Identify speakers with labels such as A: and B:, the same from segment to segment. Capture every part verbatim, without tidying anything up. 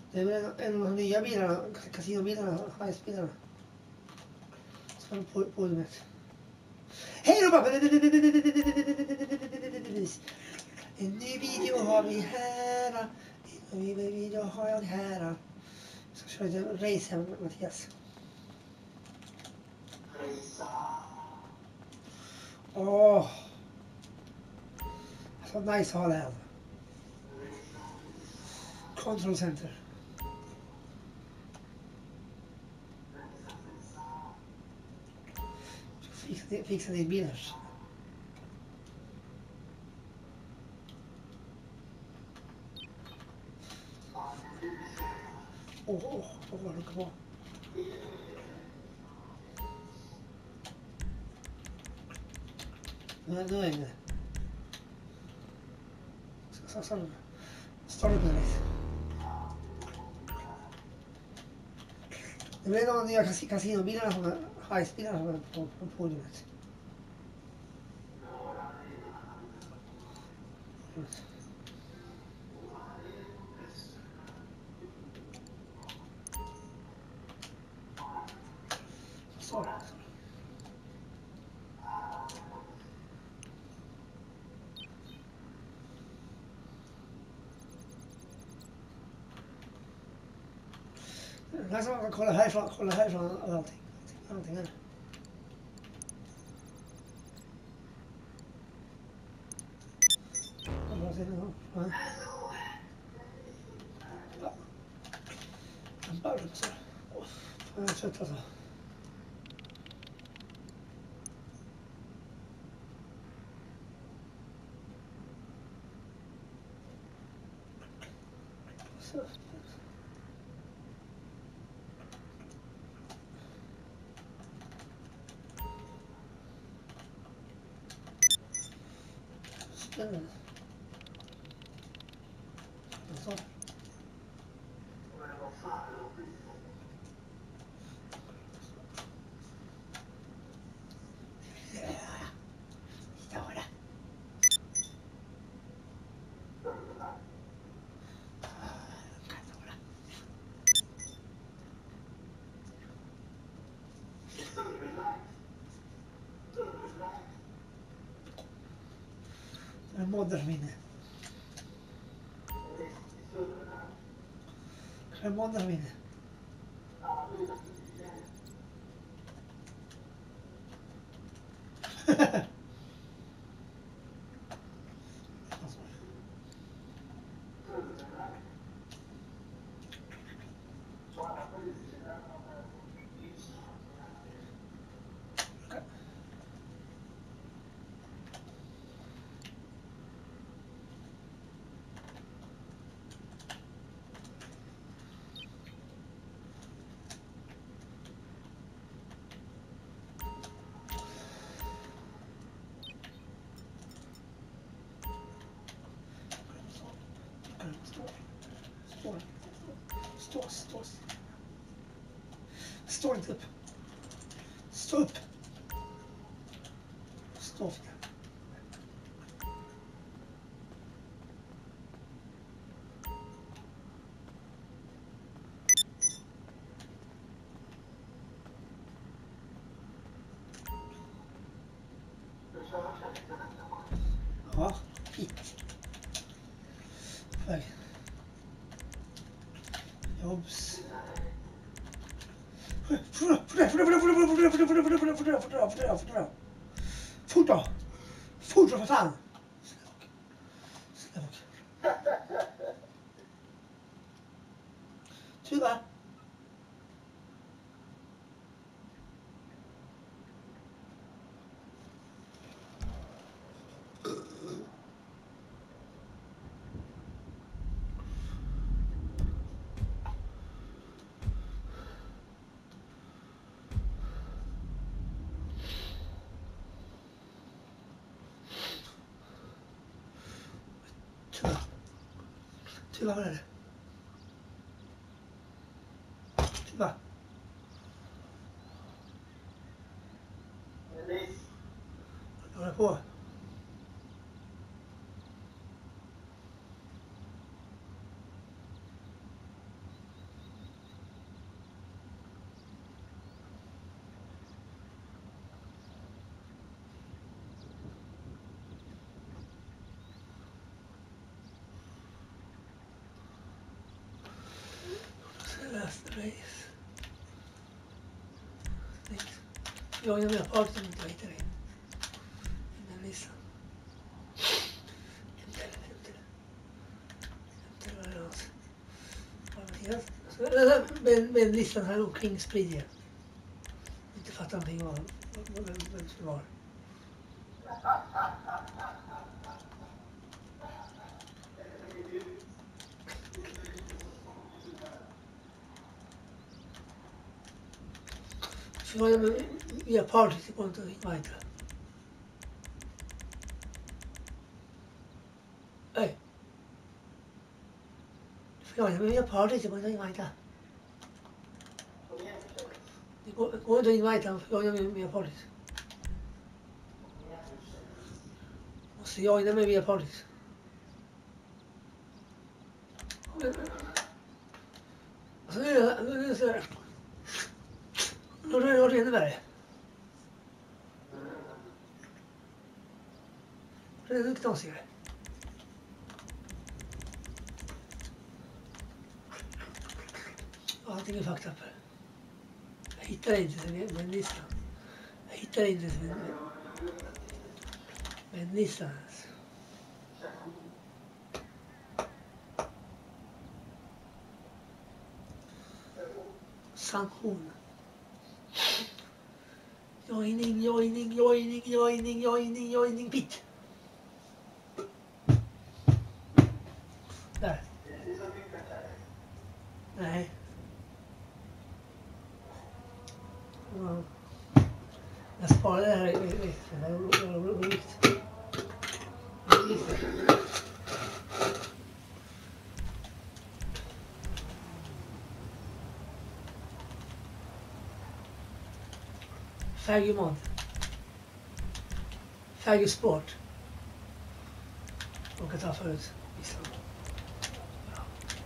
A: Det är väl en, en av de nya bilarna, kasinobilarna, heistbilarna. Som på podiumet. Hej då pappa! En ny video har vi här. En ny video har jag här. Jag ska köra lite race här med Mattias. Åh! Så nice att ha det här. Control center. Fixa, fixa din bilar. Åh, åh, åh, vad det kan vara. Nu är jag inne. Så, så, så. Starta upp den lite. Det blir de nya kasinobilarna som är heistbilarna som är på, på podiumet. Så. Det är som man kan kolla härifrån, kolla härifrån och allting. Allting här. Ja. Ja. En början så. Jag är trött alltså. Så. Spännande. Så. En moddar som inne. En moddar som inne. Stå, stå. Stå inte upp. Stå upp. Stå. Ja, hit. Väg. Jobbs. Fort då! Fort då för fan! Tyvärr. Tyvärr är det. Tyvärr. Jag håller på. last race. Jag är med på allt som inte hittar in. Den listan. Men, men listan här omkring sprider. Inte fattar någonting vad vem som var. Så var det via party till konto i Majta. Hej. Ja, men via party till konto i Majta. Det går inte in i Majta, för jag är via party. Måste jag in med via party. Så nu är det så här. Då är det Renneberg. Det är lite knasigare. Allting är fucked up här. Jag hittar inte med en listan. Jag hittar inte med, med en listan. Sanktion. Joining, joining, joining, joining, joining, joining, pit. Där. Nej. Ja. Jag sparar det här i vikten. Det är vikt. Färgumad. Färgusport. De kan ta förut. Ja.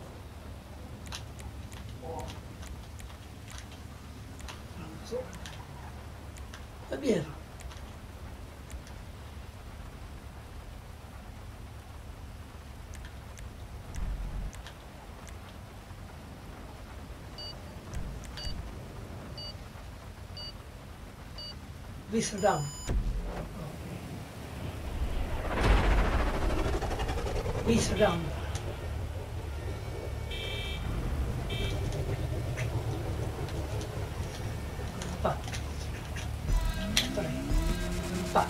A: Så. Vad blir det? Wisserdam. Wisserdam. Pa. Pa.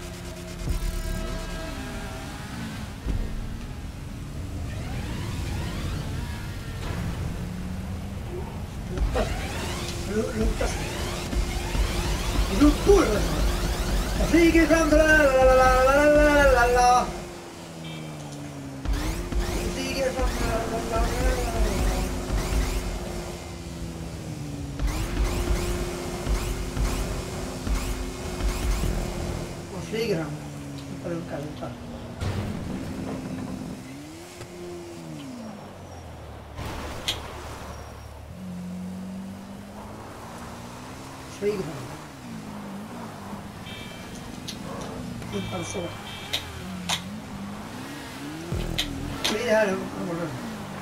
A: Lutas. Ruppor! Jag flyger fram, la la la la la la la. Jag flyger fram, la la la la la. Man flyger fram. På runka, runka. Flyger fram. Rumpan så. Det är det här morgonen.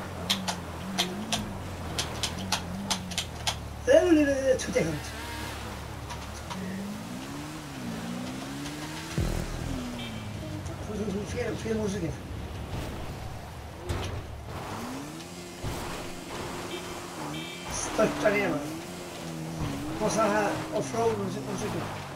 A: Det är lite tuttegant. Fel, fel musik. Störtar ner mig. Och så här offroad musik.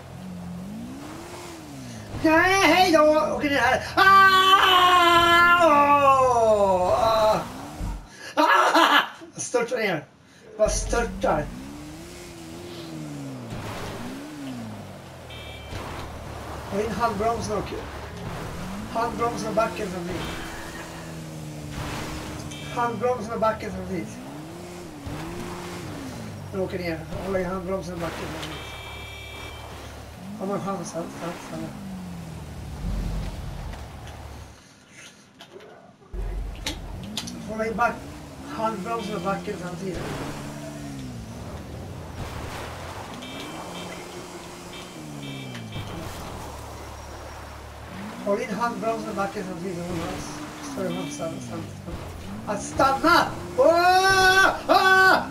A: Nej, hej då! Åker ner här. Ah! Ah! Ah! Jag störtar ner. Jag störtar. Och in handbromsen och handbromsen och backen som dit. Handbromsen och backen som dit. Jag åker ner. Jag håller i handbromsen och backen som dit. Har man chans att stanna. Hålla i back, handbromsen och backen samtidigt. Håll in handbromsen och backen samtidigt. Större chans att stanna. Att stanna! Åh! Ah!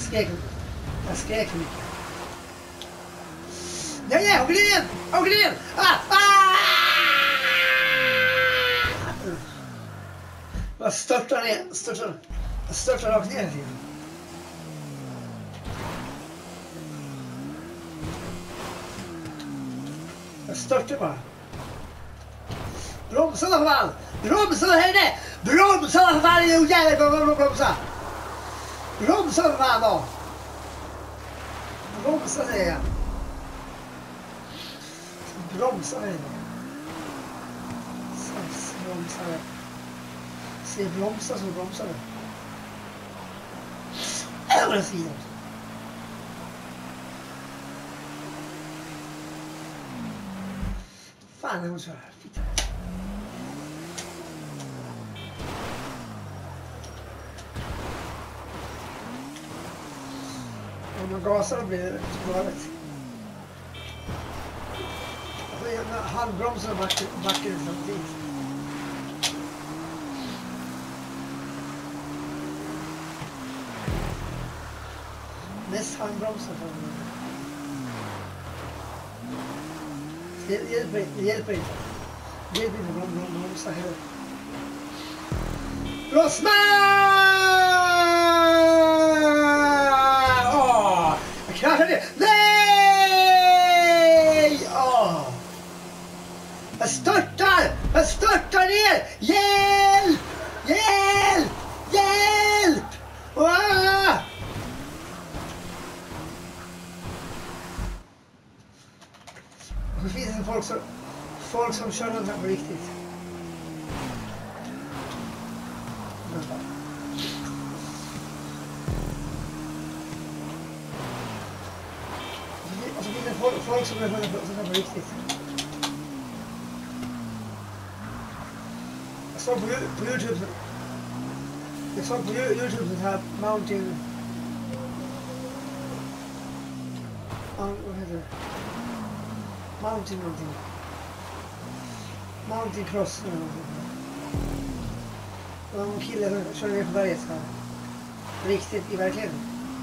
A: skrek, jag skrek för mycket. Nej, nej, hon glider in! Hon glider in! Ah! Ah! Jag störtar ner, störtar, jag störtar rakt ner till. Jag störtar bara. Bromsa då för fan! Bromsa då här inne! Bromsa då för fan! Jo jävlar, bromsa! Bromsa då för fan då! Bromsa säger jag. Bromsa här inne. Bromsa här. Se bromsa så bromsar det. Äh, vad det fint. Fan, jag måste köra. Fitta. Om man gasar blir det galet. Handbromsen och backen, backen samtidigt. Mest handbromsen för mig. Det hjälper inte, det hjälper inte. Det hjälper inte att bromsa heller. Rosman! Åh! Jag kraschade! Nej! Åh! Jag störtar! Jag störtar ner! Hjälp! Hjälp! Hjälp! Åh! Det finns en folk som, folk som kör den här på riktigt. Och så finns det folk, folk som kör den här på riktigt. Jag såg på, på YouTube, jag såg på YouTube den här Mountain, vad heter det? Mountain någonting. Mountain cross eller någonting. Det var en kille som körde ner på berget här. Riktigt i verkligheten.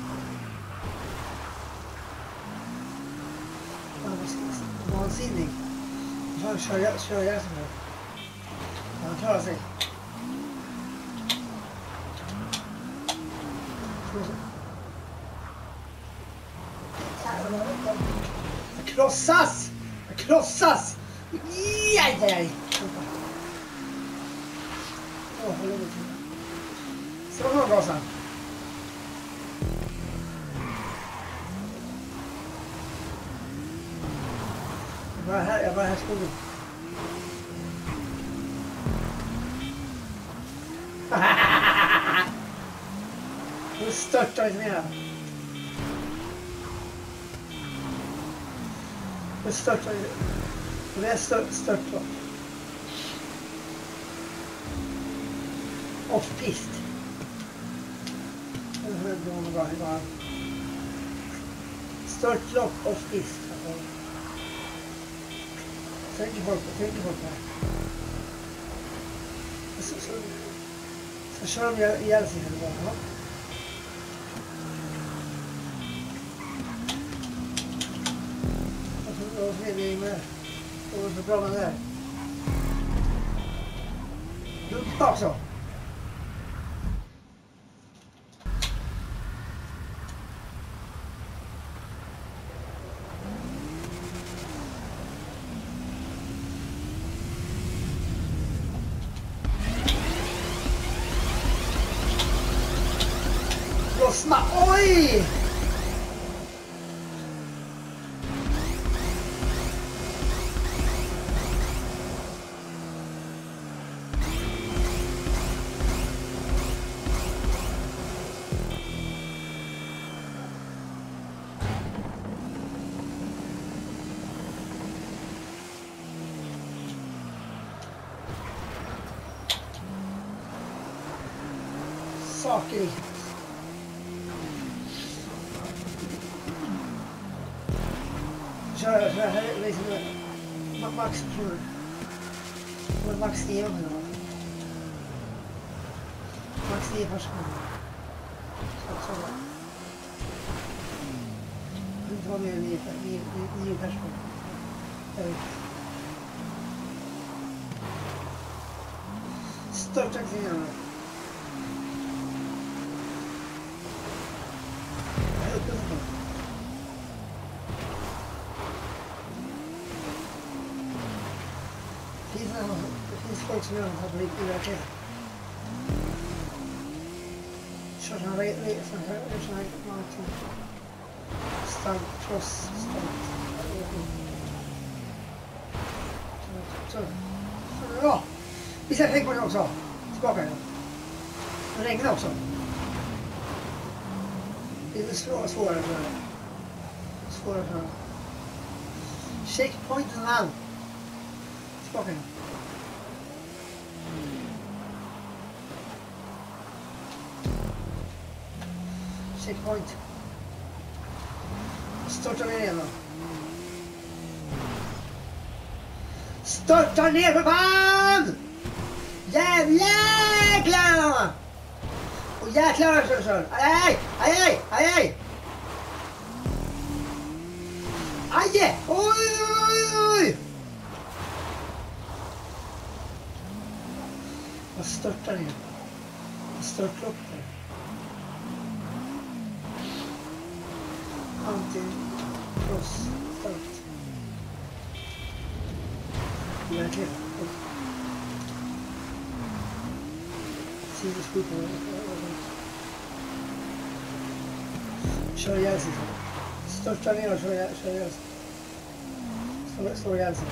A: Han var vansinnig. Han kör, kör jag som det. Han klarar sig. Jag krossas! Jag krossas! Jaj, jaj, jaj! Åh, vad långt till. Så har gasen. Jag var här, jag var här i skogen. Nu störtar inte mer. Nu störtar inte. Det är stört, störtlopp. Off-pist. Störtlopp off-pist. Tänker folk på, tänker folk på. Så, så, så kör de ihjäl sig här bara. Ja. Och så är vi med. Och så bra man där. Dumpa också. Rosma, oj! Saker. Kör, kör, här är liksom max pur. Max nio nu då. Max nio först. Så, så. kan inte vara mer än nio, nio, nio personer. Jag vet. Störta kring henne. Jag är uppe på. Det finns, det finns folk som gör något här på riktigt verkligen. Kör sådana här resor här, sådana här marken. Stunt, cross, stunt. Så. Ja, vi ska tänka på det också. Tillbaka igen. Det regnar också. Det är lite svårare för det. Svårare för det. Checkpointen man. Tillbaka igen. Checkpoint. Störta ner igen då. Störta ner för fan! Jävlar! Och jäklar så så. Aj aj aj aj aj. Aj! Oj oj oj. Vad störtar ner? Vad störtar upp det? Anti-cross start. Verkligen. Sidoskjuta. Kör ihjäl sig. Störta ner och kör ihjäl sig. Slå ihjäl sig.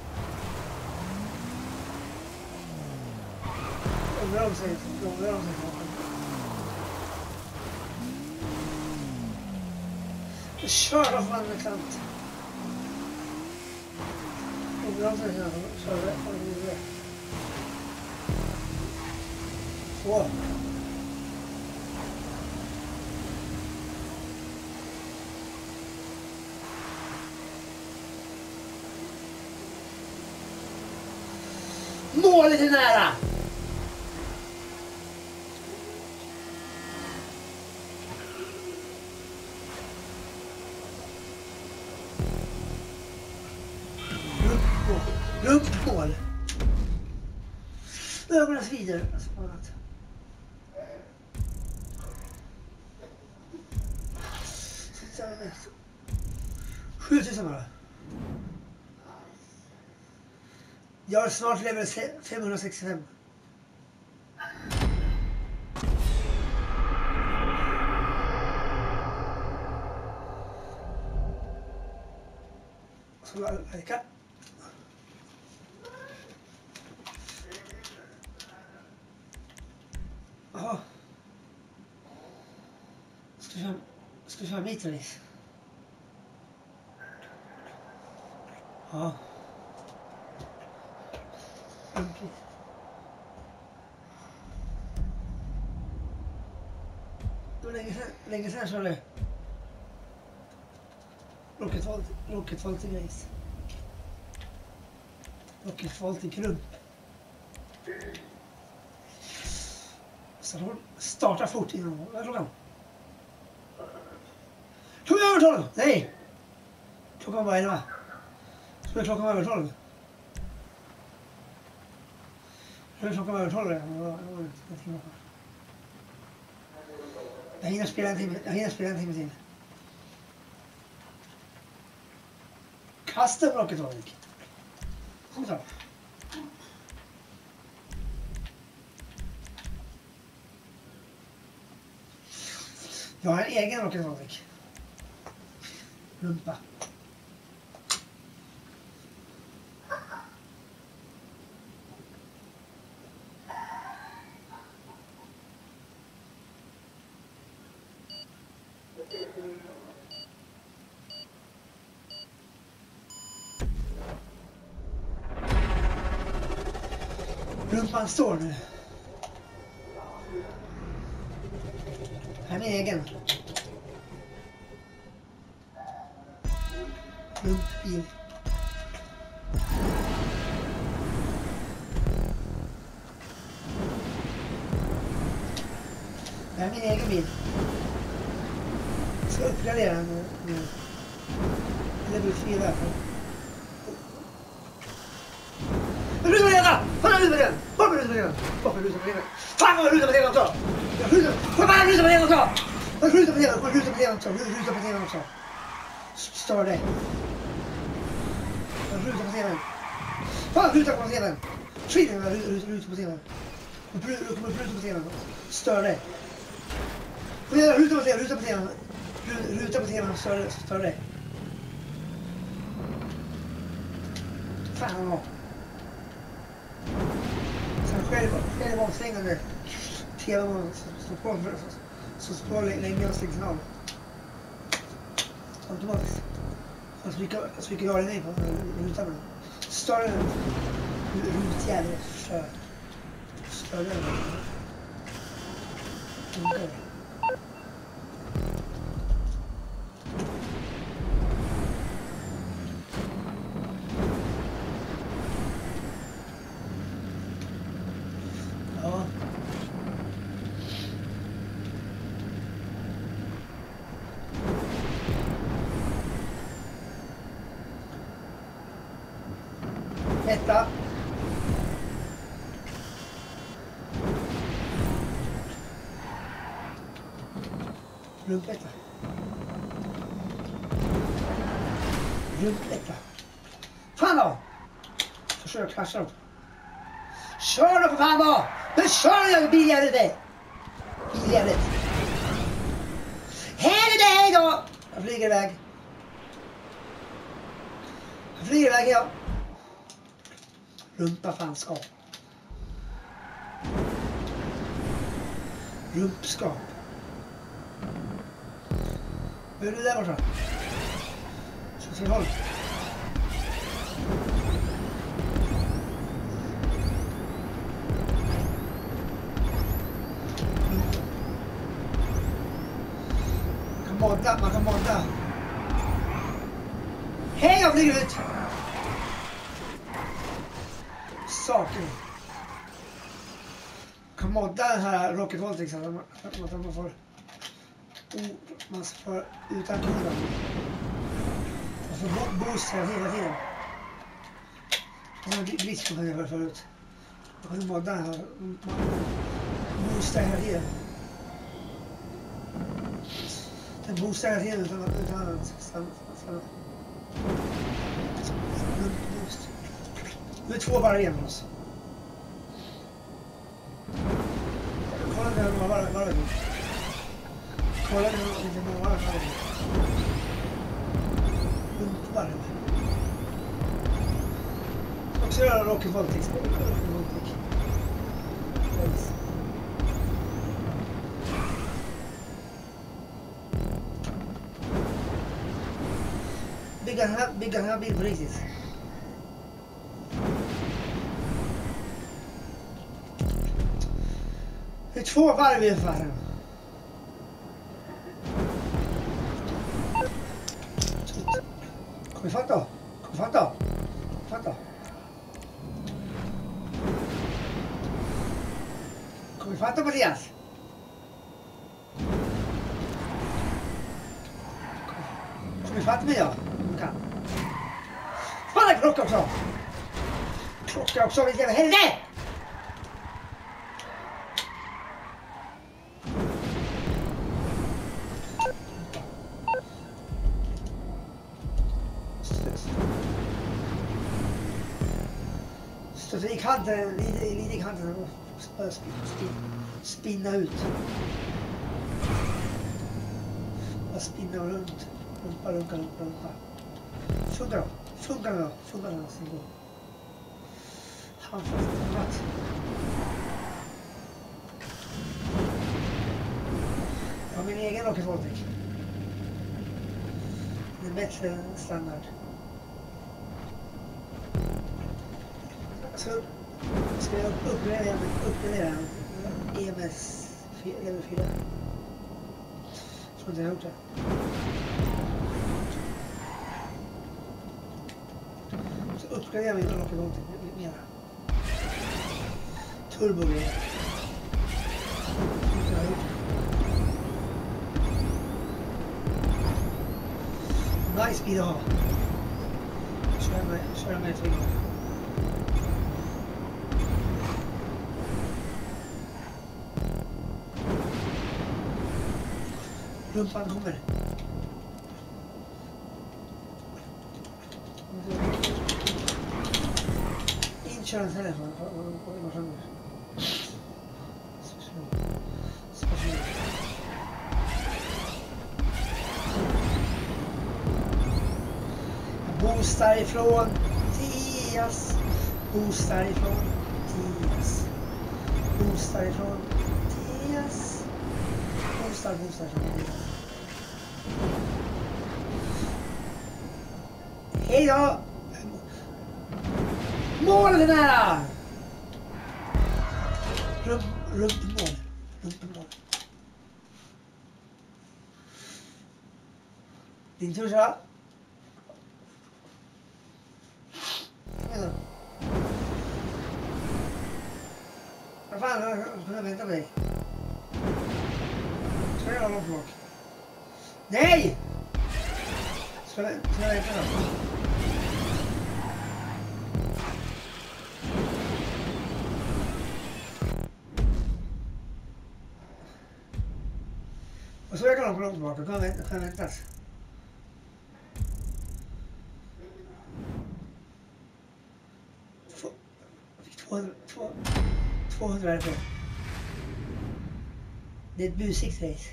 A: Undrar om sig. Undrar om sig. Kör av man med kant. Och bra så här, kör det och det. Så. Målet är nära. Rumpmål. Ögonen svider. sjutusen bara. Jag har snart level femhundrasextiofem. Så lika. Jaha. Ska vi köra, ska vi köra mitrace? Ja. Okay. Hur länge sedan, länge sedan körde Rocket Vault, Rocket Vault i race. Rocket Vault i krump. Så starta fort innan. Vad är klockan? Klockan över tolv! Nej! Klockan var elva. Så är klockan över tolv. Så är klockan över tolv. Jag hinner spela en timme, jag hinner spela en timme till. Kasta Rocket Vault. Kom så. Jag har en egen Rocket Vault. Rumpa. Rumpan står nu. Här är min egen. Rumpbil. Det här är min egen bil. Jag ska uppgradera den nu. Level fyra. Rusa med den! Fan, rusa med den! Bort med rusa med den! Bort med rusa med den! Fan, vad rusa med den också! Kom bara, rusa med den också! Rusa med den, rusa med den också! Rusa med den också! Stör det! Rusa med den! Fan, rusa med den! Skit med den, rusa med den! Rusa med den! Stör det! Rusa med den, rusa med den! Rusa med den, stör det! Fan, vad! Sen själv, själv avstängande tv som på så står länge och stängs av automatiskt. Så mycket jag har den i på rutan. Större rutjävlar för större. Okej. Etta. Rumpetta. Rumpetta. Fan då! Försök krascha dem. Kör då för fan då! Men kör jag biljäret det! Biljäret. Här är det då! Jag flyger iväg. Jag flyger iväg, ja. Rumpa fanskap. Rumpskap. Vad är det där borta? Så till håll. Man kan modda, man kan modda. Hej, jag flyger ut! Saker. Kan modda den här Rocket Voltix att man, att man får oh, man får utan kunden. Man får boost hela tiden. Det var glitch på den förut. Man kan modda den här boosta hela tiden. Den boostar hela tiden utan att utan stanna. Boost. Nu är två varv igen för oss. Kolla hur många varv varv. Kolla hur många varv varv. Runt varv. Också göra Rocket Voltix. Bygga den här, bygga den här bilen på riktigt. Det är två varv i affären. Kom ifatt då. Kom ifatt då. Kom ifatt då. Kom ifatt då, Mattias. Kom ifatt mig då. Kan. Spanna klocka också. Klocka också, vilket jävla helvete! Så i kanten, lite i kanten och spinna ut. Bara spinna runt. Rumpa, runka, rumpa, rumpa. Funkar då. Funkar då. Funkar då. Han får annat. Jag har min egen Rocket Voltix. Det är bättre standard. Så ska jag uppgradera uppgradera E M S level fyra. Jag tror inte jag har gjort det. Så uppgradera min Rocket Voltix mera. Turbo grejer. Jag har gjort det. high speed att ha. Köra med, köra med flyg. Rumpan kommer. Inkör en telefon. Boostar ifrån Tias. Boostar ifrån Tias. Boostar ifrån Tias. Boostar, boostar ifrån Tias. Hej då! Målet är nära! Runt, runt mål. Runt mål. Din tur, så. Vad fan, jag kunde vänta på dig. Ska jag ha någon flock? Nej! Ska jag, ska jag vänta då? Och så jag kan ha på långt tillbaka, kan jag vänta, kan jag väntas? tvåhundra härifrån. Det är ett busigt race.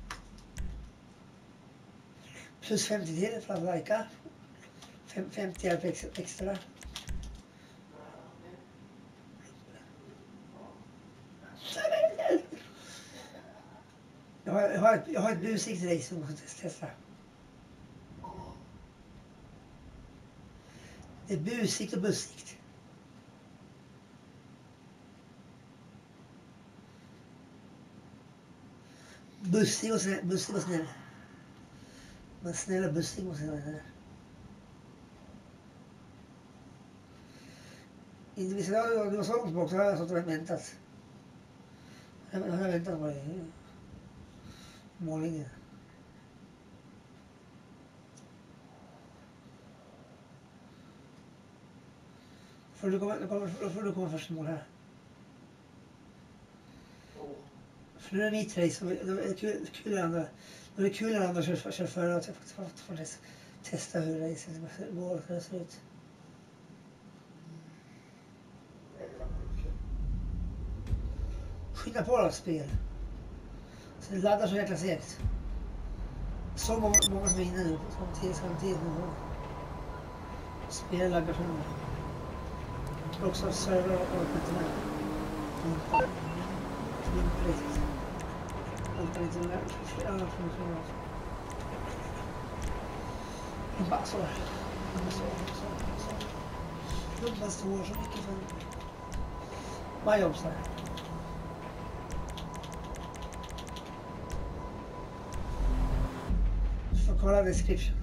A: Plus femtio till för att lajka. femtio hjälp extra. Jag har, jag har, ett, jag har ett busigt race som jag måste testa. Det är busigt och bussigt. Bussig och snäll. Bussig och snäll. Men snäll och bussig måste jag vara. Inte visst jag du var så långt bort så har jag stått och väntat. Jag har väntat på dig. Målningen. Får du komma, då får du komma först i mål här. För nu är det mitt race, då är det kul, kul när andra, då är det kul när andra kör, kör före och får, får testa hur racet går och hur det ser ut. Skynda på då, spel. Så det laddar så jäkla segt. Så många, många som är inne nu, samtidigt, samtidigt nu. Spel laggar sönder. Också server och öppet med. Inte riktigt. Allt är inte med. Flera från flera. Och bara så. Så, så, så. Dubbla står så mycket för my jobb så här. Du får kolla description.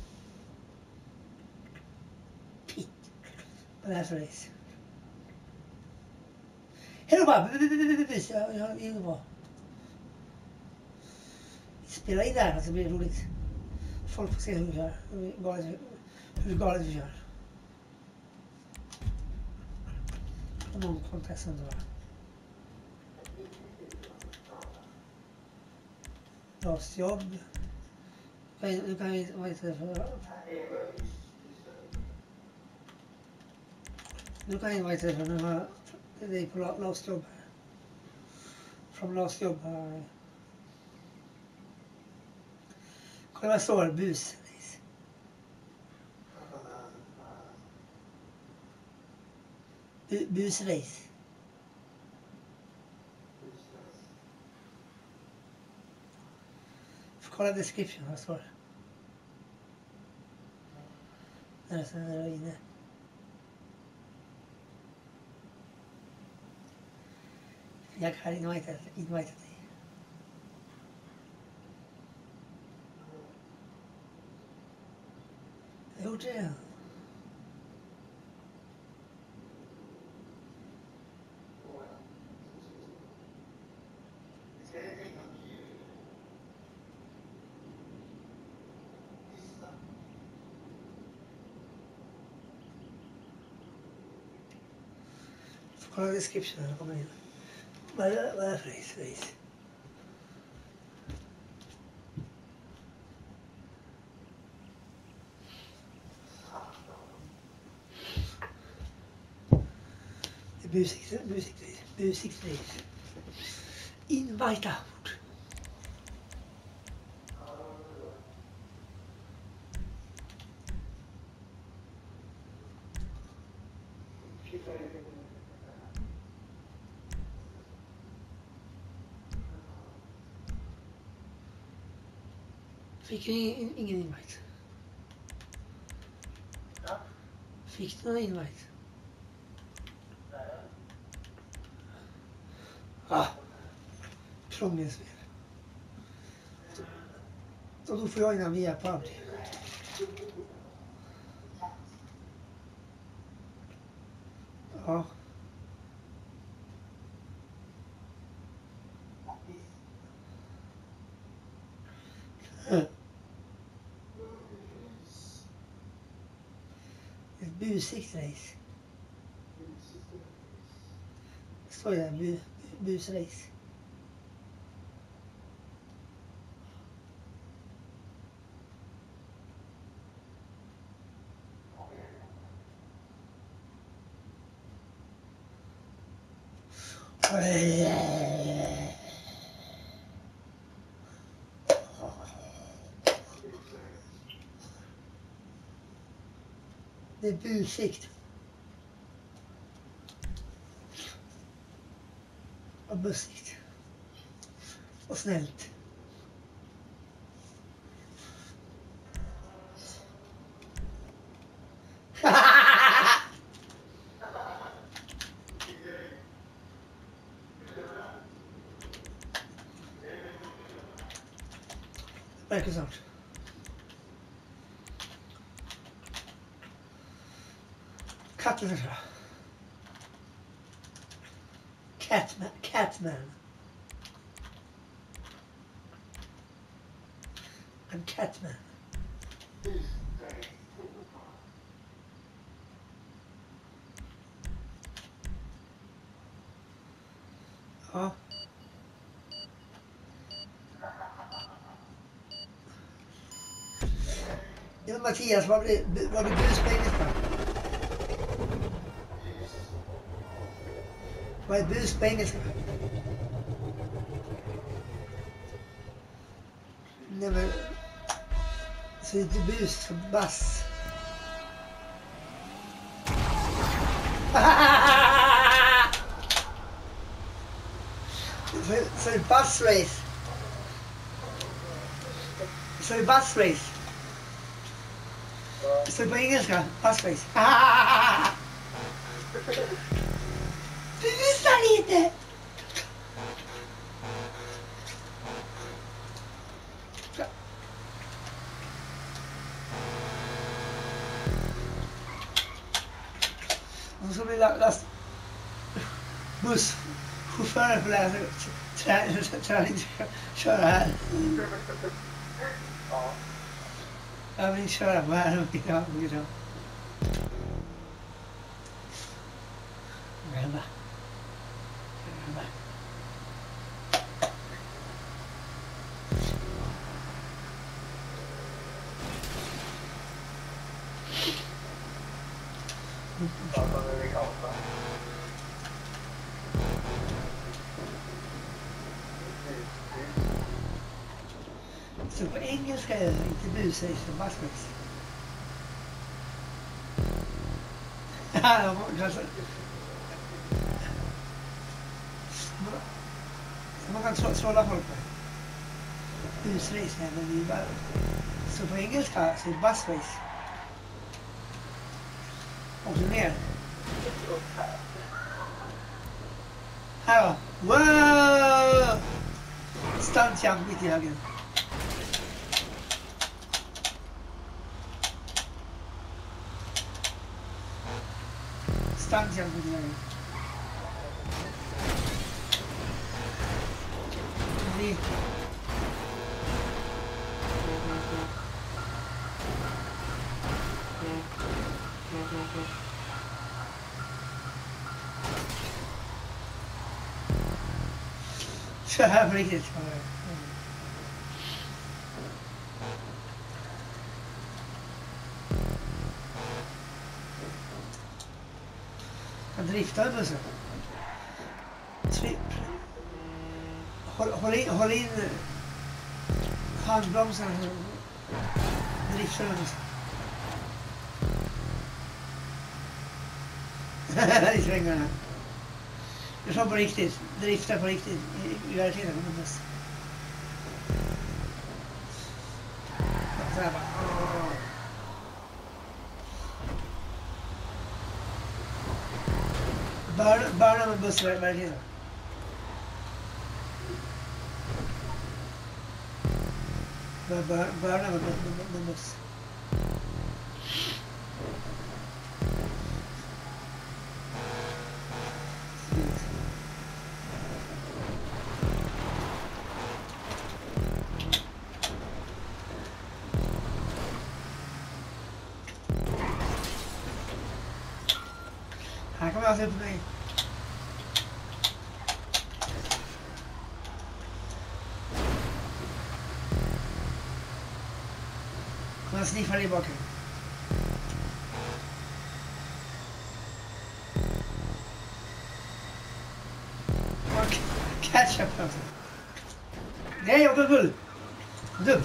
A: Pit. Vad är det här för race? Hej då bara! Jag har inget bra. Spela in det här, så blir det roligt. Folk får se hur vi kör. Hur galet, hur galet vi kör. Och någon kontakt som det var. Lastjobb. Nu kan vi, vad heter det för... Nu kan jag vad heter det för, nu har det är på lastjobb här. Från lastjobb här. Kolla vad står det, bus. Bu, busrace. Får kolla description, vad står det? Där så är det inne. Jag har invited, invited dig. Jag har gjort det. Kolla description när du kommer in. Vad är det, vad är det för race? race? Det är busigt, busigt race. Busigt race. Invita. Fick du ingen, ingen invite? Ja. Fick du någon invite? Nej. Ah. Krångligt spel. Så då får jag innan via på allt. Ja. Ett busigt race. Står det bu, busrace. Det är busigt. Och bussigt. Och snällt. Verkar snart. Katten tror jag. Catman. Catman. I'm Catman. Ja. Ja, Mattias, vad blir, vad blir bus på engelska? Vad är bus på engelska? Nej men... Så det är inte bus, så bass. Så, så är det bussrace. Så är det bussrace. Så är det på engelska, bussrace. Busa lite! Och så blir last busschauffören får lära sig träningsköra här. Ja. Jag vill köra på här och jag vill köra. Vänta. Vänta. Så på engelska är det inte busrace som bussrace. Ja, kanske. Man kan trolla folk med. Busrace, nej, men det är bara... Så på engelska så är det bussrace. Och så ner. Här då. Wow! Stuntjump mitt i högen. Stuntjump mitt i högen. Vi... kör här på riktigt. Jag driftar bussen. Håll, håll, in, håll in handbromsen. Driftar bussen. I svängarna. Jag kör på riktigt. Driftar på riktigt. I, i verkligheten med buss. Så här bara. Börna, börna med buss i verkligheten. Börna med, med, med buss. Här kommer jag se på mig. Kommer jag sniffa dig i baken. Ketchup alltså. Nej, jag går full. Dubb.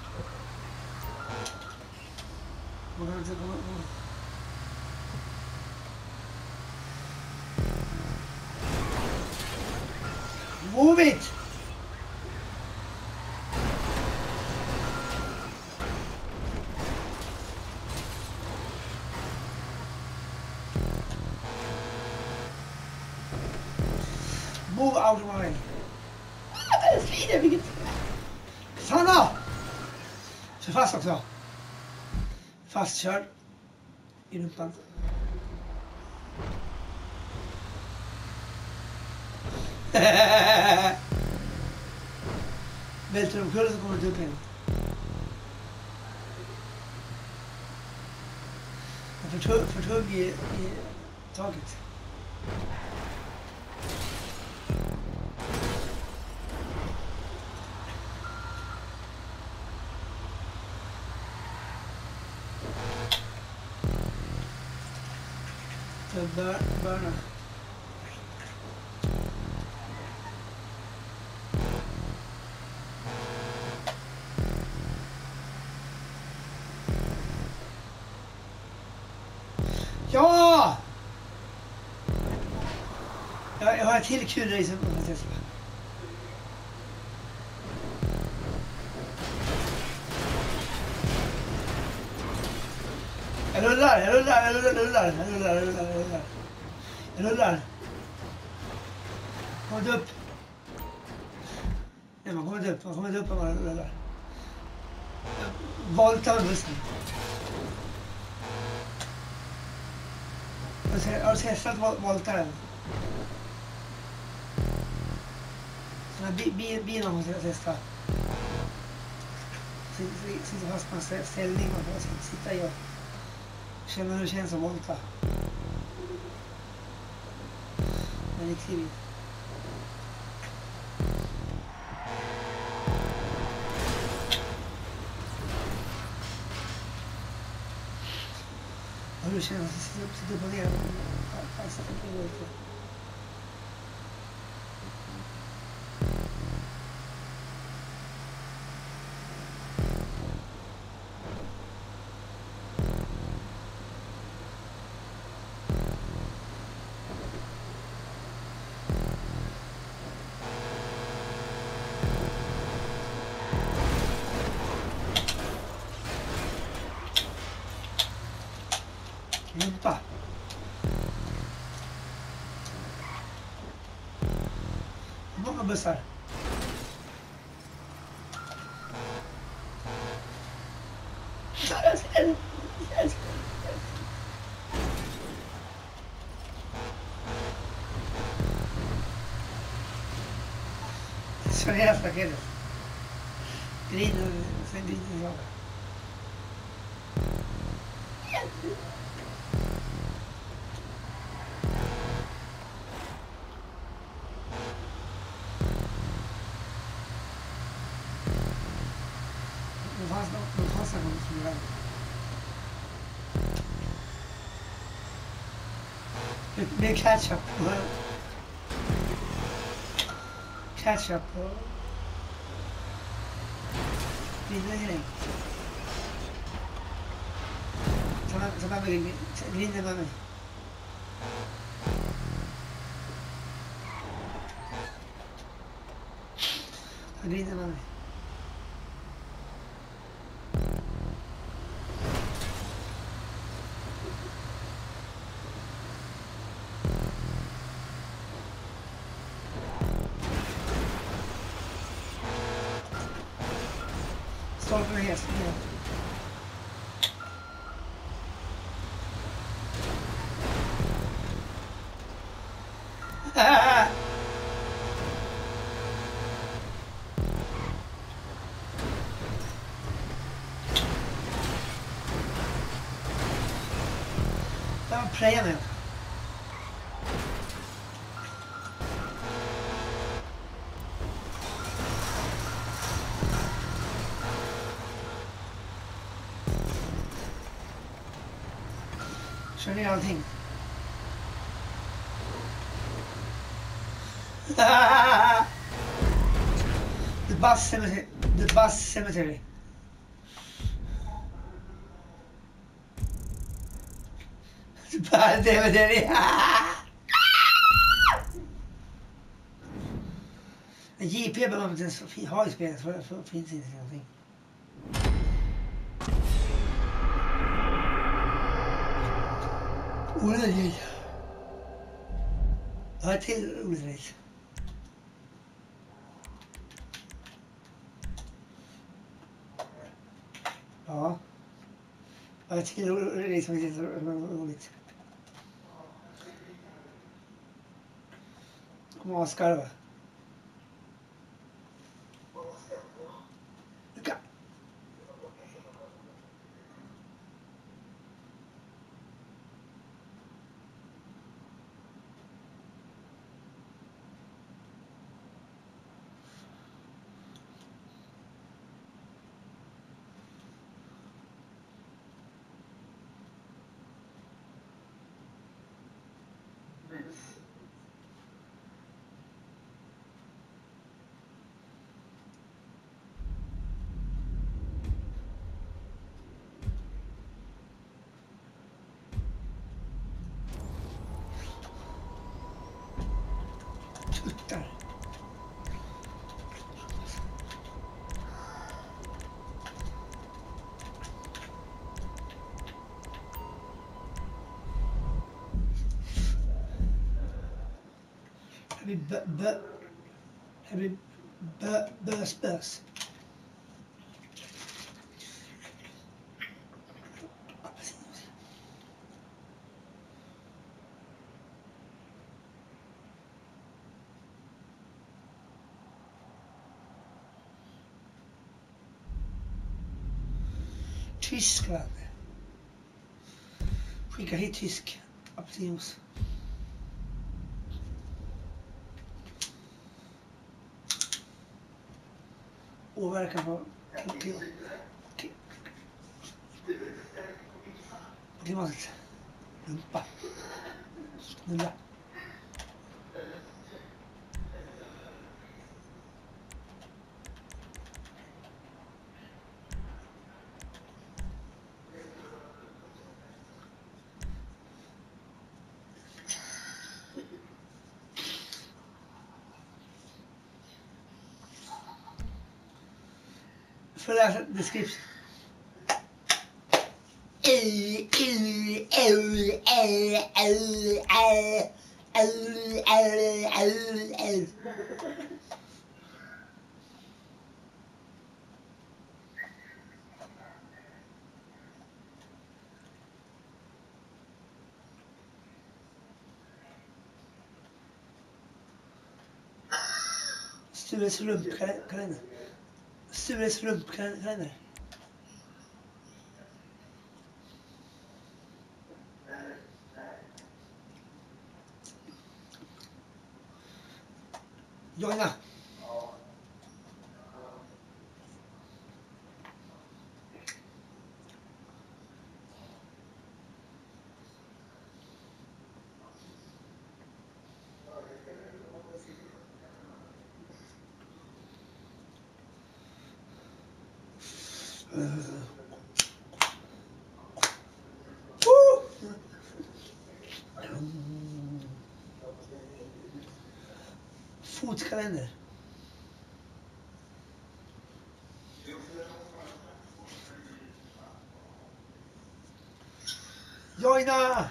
A: Move it! Move out of my way. Ah, det slider, vilket... Sanna! Så fast också. Fastkörd. I rumpan. Välter omkull så kommer det upp igen. Jag förtugg, förtugg i, i taket. För bör, börna. Ja! Jag, jag har ett till kul race på Tesla. Jag rullar, jag rullar, jag rullar, jag rullar, jag rullar, jag rullar, jag rullar. Jag rullar. Kom inte upp. Nej, man kommer inte upp, man kommer inte upp om man rullar. Volta med bussen. Jag har testat voltaren. Såna bilar måste jag testa. Sitta fast på en ställning och jag ska sitta i och känna hur det känns att volta. Det är riktigt vid. Hur det känns att sitta upp, sitta upp och ner. Fast att det går inte. Jumpa. Många bussar. Så jävla kul. Griner, sen griner jag. Det fanns något, det fanns något som var med ketchup på ketchup på vinägring. Ta med, ta med mig, grinden med mig. Ta grinden med mig. Stolpen är helt ner. Jag prejar med. Kör ner allting. The bus cemetery. The bus cemetery. The bus cemetery. En J P behöver man inte ens ha i spelet för det finns inte någonting. Oj. Jag har ett till roligt race. Ja. Jag har ett till race som inte är så roligt. Kom och skarva. Lycka. Tuttar. Här blir bö, bö. Här blir bö, bös, bös. Tyskland. Skicka hit tysk apelsinjuice. Åverkan på klimatet. Rumpa. Snulla. För läsa description. Stures rumpkalender. Stures rumpkalender. Joina. Woo! Fotkalender. Joina!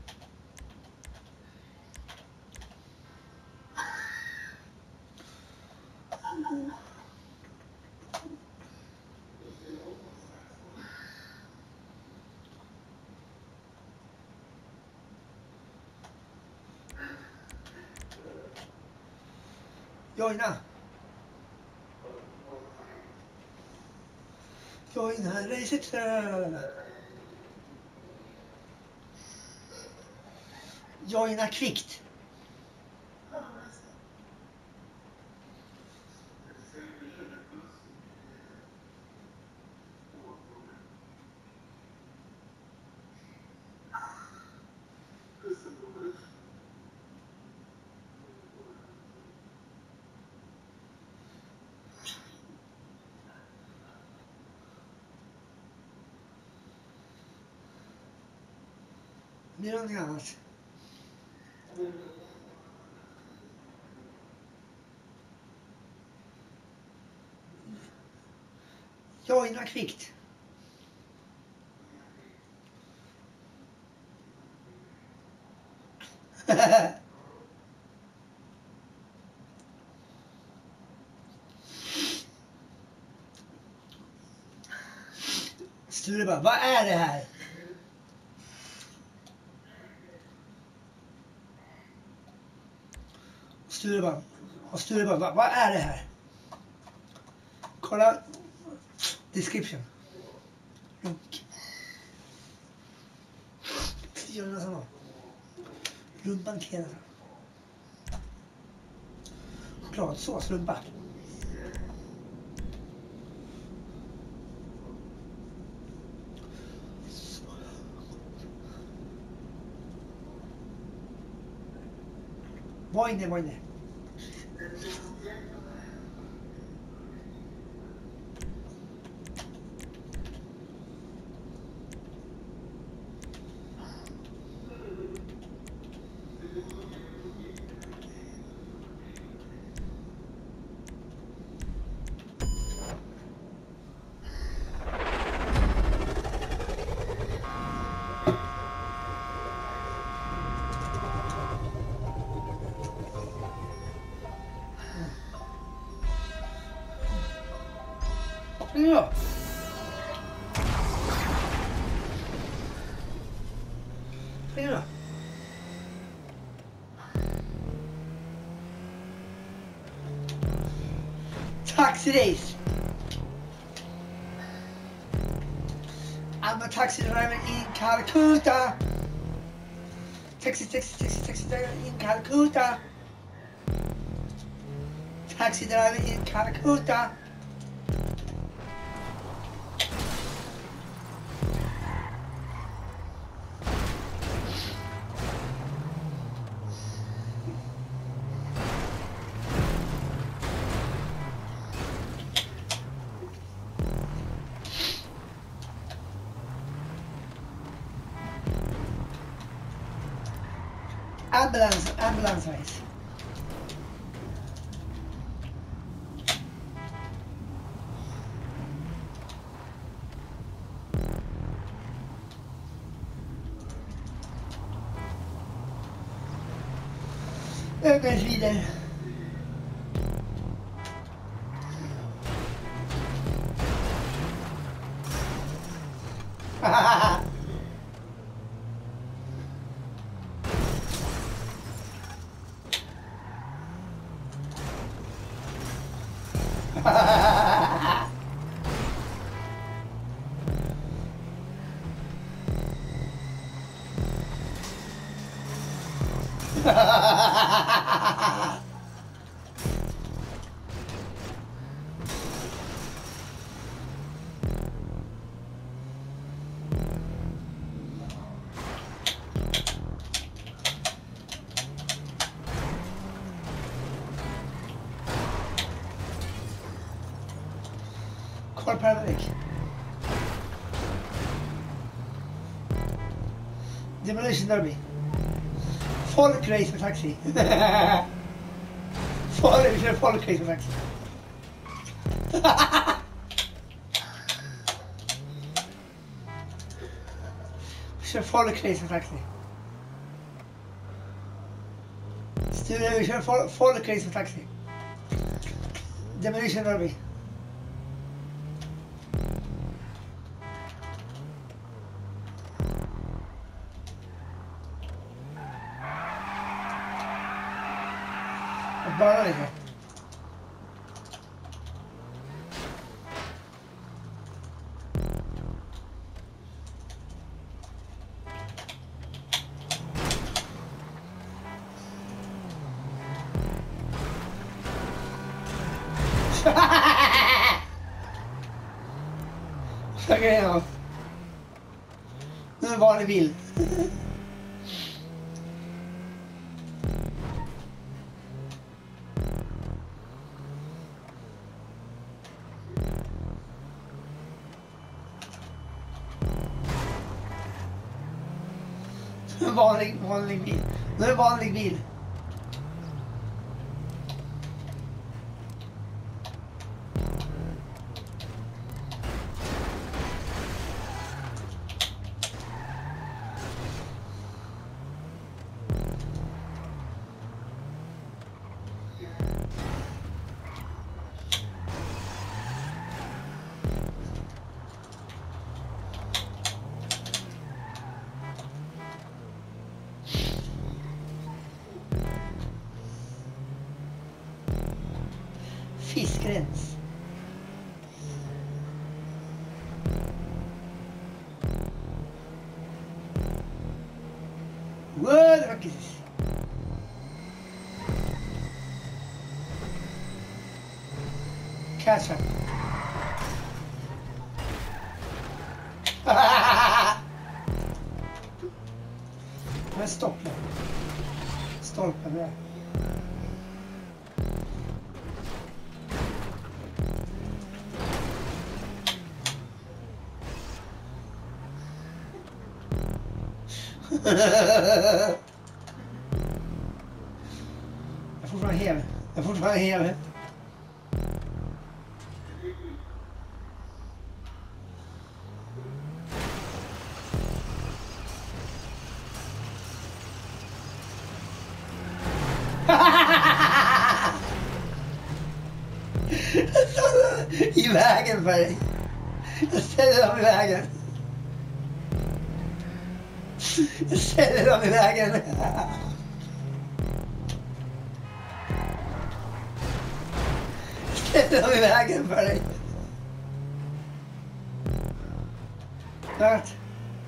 A: Joina! Joina racet. Joina kvickt. Det är någonting annat. Joina kvickt. Sture bara, vad är det här? Sture bara, och Sture bara, vad, vad är det här? Kolla description. Runk. Gör den sån. Rumpan kläder. Chokladsås, rumpa. Var inne, var inne. Ja. Ja. Taxi race. I'm a taxi driver in Calcutta. Taxi, taxi, taxi, taxi driver in Calcutta. Taxi driver in Calcutta. Ambulance, ambulance race. Ökens vidare. Koll paramedic. Demolition Derby. Folkrace med taxi. Folk, vi kör folkrace med taxi. Vi kör folkrace med taxi. Sture, vi kör fol folkrace med taxi. Demolition Derby. Bara lite. Okej, ja. Nu var det vill. Vanlig, vanlig bil. Nu är det vanlig bil. Fiskgräns. Wow, det var kiss. Catch up. Men stopp nu. Stolpen där. Jag är fortfarande hel. Jag är fortfarande hel. I vägen för dig. Jag ställer dem i vägen. Jag ställer dem i vägen. Jag ställer dem i vägen för dig. Klart.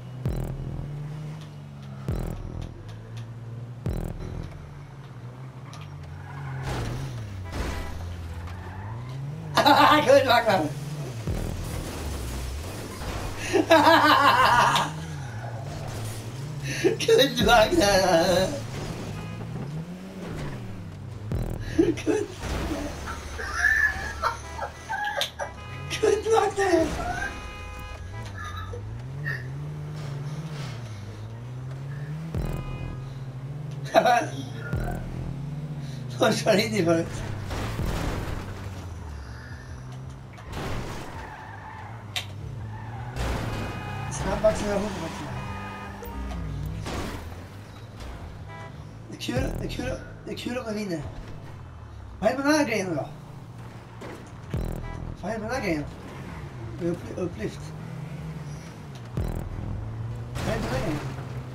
A: Kundvagnar. Kundvagnar. Kund... Kundvagnar. De kör in i förut. Snabb acceleration på vaccinet. Det är kul, det är kul, det är kul om man vinner. Vad är med den här grejen då? Vad är med den här grejen? Det är upp, upplyft. Vad är med den här grejen?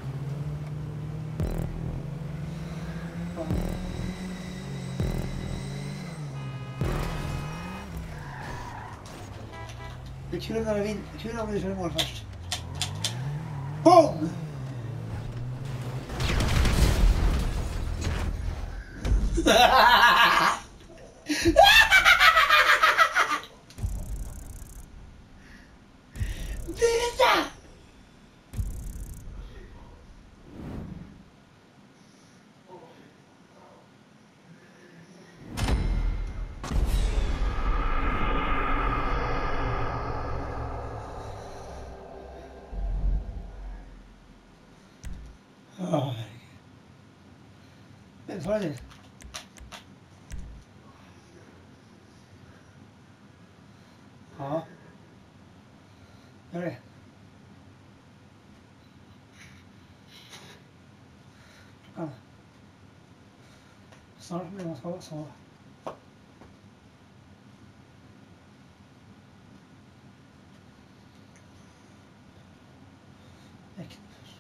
A: Det är kul när du vinner. Kul om du kör mål först. Boom! Visa! fara değil. Ja. Gör det. Ja. Snart blir man så. så. Väckning först.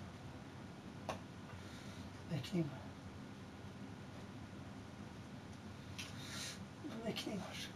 A: Väckning. Väckning först.